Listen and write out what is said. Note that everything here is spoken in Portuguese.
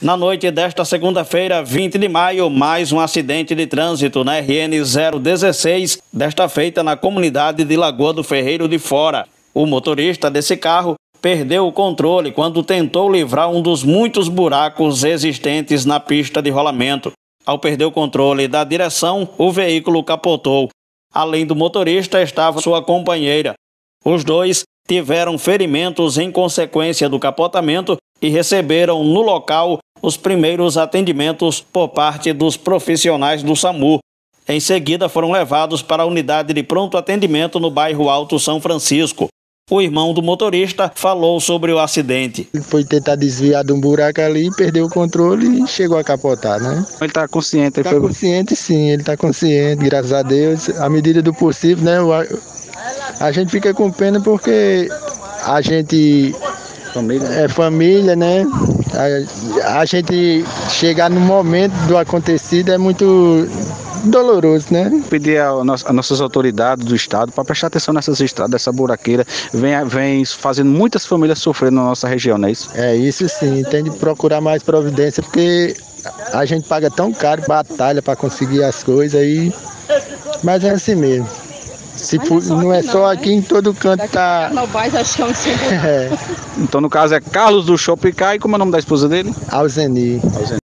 Na noite desta segunda-feira, 20 de maio, mais um acidente de trânsito na RN 016, desta feita na comunidade de Lagoa do Ferreiro de Fora. O motorista desse carro perdeu o controle quando tentou livrar um dos muitos buracos existentes na pista de rolamento. Ao perder o controle da direção, o veículo capotou. Além do motorista, estava sua companheira. Os dois tiveram ferimentos em consequência do capotamento e receberam no local os primeiros atendimentos por parte dos profissionais do SAMU. Em seguida, foram levados para a unidade de pronto atendimento no bairro Alto São Francisco. O irmão do motorista falou sobre o acidente. Ele foi tentar desviar de um buraco ali, perdeu o controle e chegou a capotar, né? Ele está consciente? Está consciente, sim, ele está consciente, graças a Deus. À medida do possível, né? A gente fica com pena porque a gente é família, né? A gente chegar no momento do acontecido é muito doloroso, né? Pedir às nossas autoridades do estado para prestar atenção nessas estradas, essa buraqueira, vem fazendo muitas famílias sofrendo na nossa região, não é isso? É isso sim, tem de procurar mais providência, porque a gente paga tão caro, batalha para conseguir as coisas aí, mas é assim mesmo. Não é só aqui, em todo canto tá. Então, no caso, é Carlos do Shopicai, como é o nome da esposa dele? Alzeni.